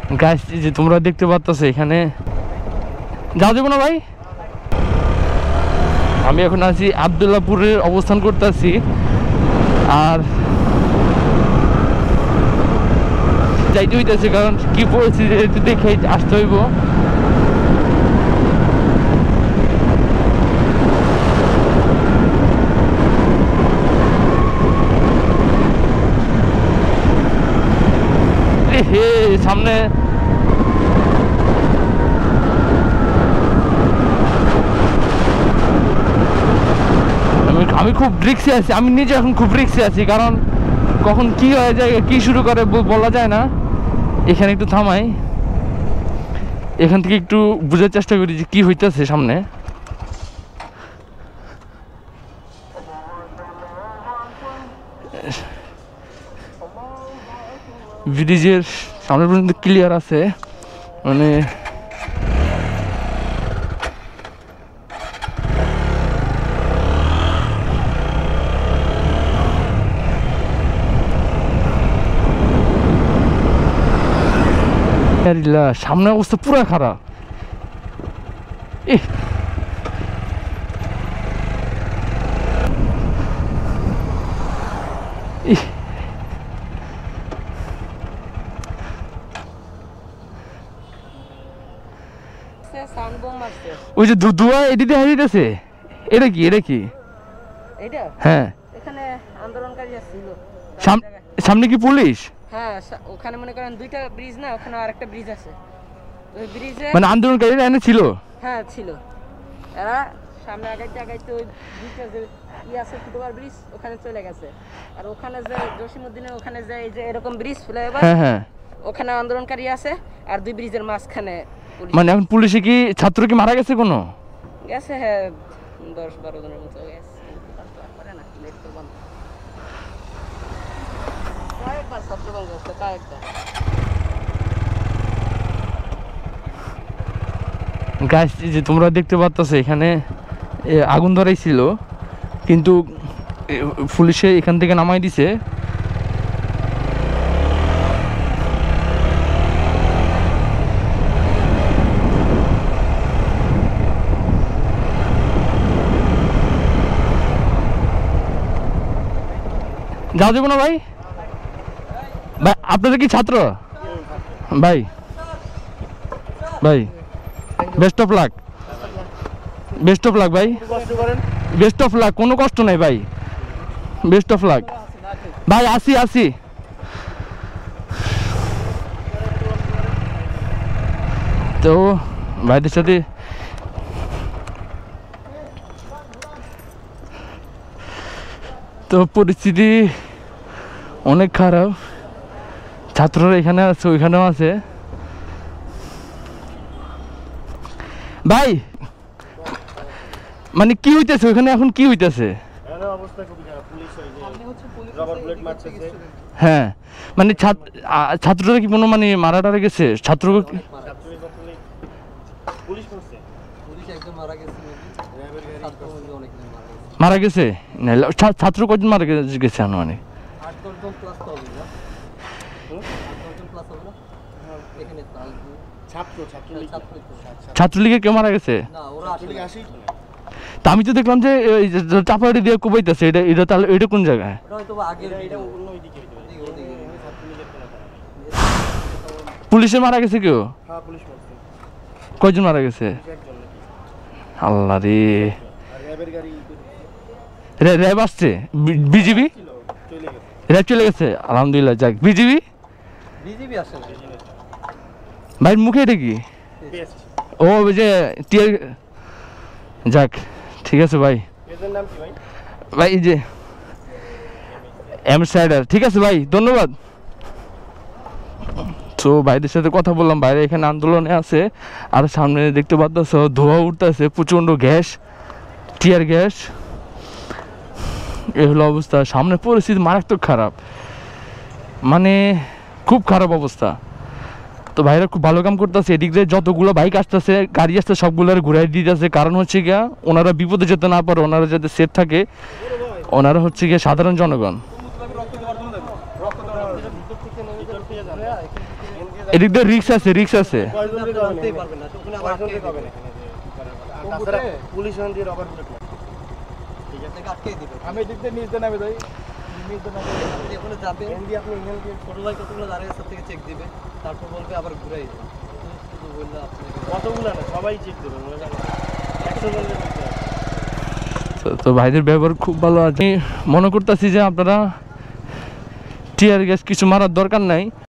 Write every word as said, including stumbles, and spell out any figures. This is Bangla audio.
গাছ যে তোমরা দেখতে পাচ্ছ এখানে যাওয়া যাবে না ভাই। আমি এখন আছি আবদুল্লাহপুরে অবস্থান করতেছি, আর যাইতে হইতেছে কারণ কি পরিস্থিতি দেখে আসতে হইব। হে সামনে আমি আমি খুব রিক্সে আছি, আমি নিজে এখন খুব রিক্সে আছি, কারণ কখন কি হয়ে যায় কি শুরু করে বলা যায় না। এখানে একটু থামাই, এখান থেকে একটু বোঝার চেষ্টা করি যে কি হইতেছে সামনে। ব্রিজের সামনে পর্যন্ত ক্লিয়ার আছে, মানে সামনে অবস্থা পুরো খারাপ। ওই যে ধোঁয়া এদিকে হারিয়েছে, এটা কি এটা কি এটা? হ্যাঁ, এখানে আন্দোলনকারী ছিল। সামনে কি পুলিশ? হ্যাঁ, ওখানে মনে করেন দুইটা ব্রিজ না, ওখানে আরেকটা ব্রিজ আছে, ওই ব্রিজে মানে আন্দোলনকারীরা এনে ছিল। হ্যাঁ ছিল, এরা সামনে আগাইতে আগাইতে ওই দুইটা যে ই আছে ফুটওভার ব্রিজ ওখানে চলে গেছে, আর ওখানে যে জসিমউদ্দিনের ওখানে যে এই যে এরকম ব্রিজ ফ্লাইওভার, হ্যাঁ হ্যাঁ, ওখানে আন্দোলনকারী আছে, আর দুই ব্রিজের মাঝখানে পুলিশ। মানে এখন পুলিশে কি ছাত্র কি মারা গেছে কোনো? গেছে, হ্যাঁ, দশ বারো জনের মতো গেছে। গাছ যে তোমরা দেখতে পাচ্ছ এখানে আগুন ধরাই ছিল, কিন্তু পুলিশে এখান থেকে নামাই দিছে। যাওয়া যাবো না ভাই? ভাই আপনাদের কি ছাত্র? ভাই ভাই best of luck, best of luck ভাই, বেস্ট অফ লাক, কোনো কষ্ট নাই ভাই, বেস্ট অফ লাক ভাই। আসি আসি তো ভাইদের সাথে তো পরিস্থিতি অনেক খারাপ, ছাত্ররা এখানে আছে ওইখানেও আছে। ভাই মানে কি হইতেছে ওইখানে, এখন কি হইতেছে? হ্যাঁ মানে ছাত্ররা কি কোনো মানে মারা টারা গেছে? ছাত্র মারা গেছে? ছাত্র কজন মারা গেছে আনুমানিক? ছাত্রলীগের কেউ মারা গেছে? তা আমি তো দেখলাম যে চাপাড়ি দিয়ে কুবাইতেছে, এটা এটা তাহলে এটা কোন জায়গায়? পুলিশে মারা গেছে কেউ? কয়জন মারা গেছে? আল্লাহ রে, র্যাব আসছে? বিজিবি র্যাব চলে গেছে? আলহামদুলিল্লাহ, যাক। বিজিবি ভাইয়ের মুখে এটা কি? ও ওই যে টিয়ার, যাক ঠিক আছে ভাই। ভাই এই যে এম সাইডার, ঠিক আছে ভাই, ধন্যবাদ। তো ভাইদের সাথে কথা বললাম, বাইরে এখানে আন্দোলনে আছে, আর সামনে দেখতে পাচ্ছ ধোঁয়া উঠতেছে, প্রচণ্ড গ্যাস, টিয়ার গ্যাস। এই হলো অবস্থা, সামনে পরিস্থিতি মারাত্মক খারাপ, মানে খুব খারাপ অবস্থা। তো ভাইরা খুব ভালো কাম করতেছে, এদিক দিয়ে যতগুলো বাইক আসতেছে গাড়ি আসতে সবগুলো ঘুরাই দিতেছে, কারণ হচ্ছে গিয়া ওনারা বিপদে যেতে না পারে, ওনারা যাতে সেফ থাকে, ওনারা হচ্ছে গিয়ে সাধারণ জনগণ। এদিক দিয়ে রিক্স আছে, রিক্স আছে। পুলিশ দিয়ে রবার বুলেট ঠিক আছে আটকে দিবে। আমি এদিক দিয়ে নিচে নামে যাই, নিচে নামে ওখানে যাবে এন্ডি আপনি ইমেল দিয়ে ছোট ভাই কতগুলো দাঁড়িয়ে সব থেকে চেক দিবে, তারপর বলবে আবার ঘুরাই দিবে। শুধু বললে আপনি কতগুলো না সবাই চেক দেবে মনে জানেন একশো জনের মধ্যে। তো ভাইদের ব্যবহার খুব ভালো আছে। মনে করতেছি যে আপনারা টিয়ার গ্যাস কিছু মারার দরকার নাই।